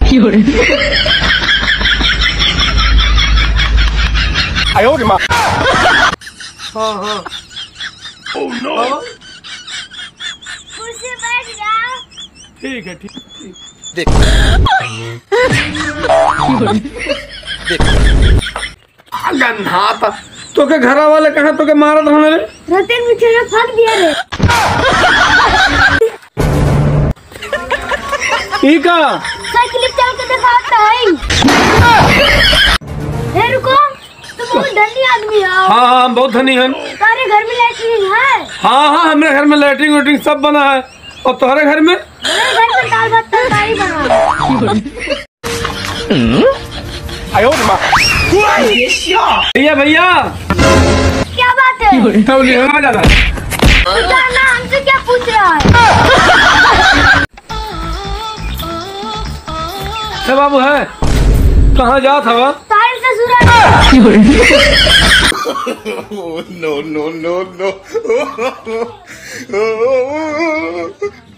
哎呦我的妈！हाँ हाँ। Oh no! कुर्सी बैठ जाओ। ठीक है ठीक ठीक। देख गन्हा था तो के घरा वाले कहा तो के मारा था मेरे रतन पीछे ने फाड़ दिया रे। ठीक है साइकिल चल के दिखाता है। हे रुको तुम बहुत धनी आदमी हो। हाँ हाँ हम बहुत धनी हैं। तुम्हारे घर में लैट्रिन है? हाँ हाँ हमारे घर में लैट्रिन वेट्रिन सब बना है। और तुम्हारे घर में? मेरे घर में दाल भात तरकारी बना है। आयो माँ भैया भैया क्या बात है? जाना जाना हमसे क्या पूछ रहा है? बाबू है कहाँ जा था वह? तारे ससुरा no no no no